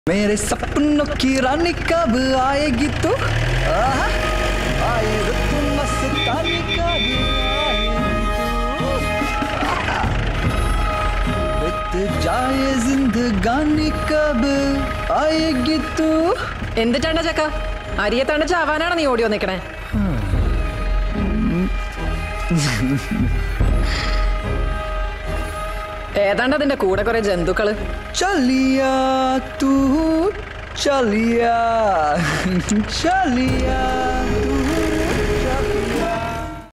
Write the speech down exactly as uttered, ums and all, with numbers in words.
मेरे सपनों की रानी कब आएगी तू आए तू मस्तानी कब आएगी तू जाए जिंदगानी कब आएगी तू എന്തിട്ടാണ് ചക്ക അരിയത്താണ് ചാവാനാണ് നീ ഓടി വന്നിക്കണേ ഏതാണ്ട് അതിന്റെ കൂടെ കുറെ ജന്തുക്കള് ചലിയാ തൂ ചലിയാ ചലിയാ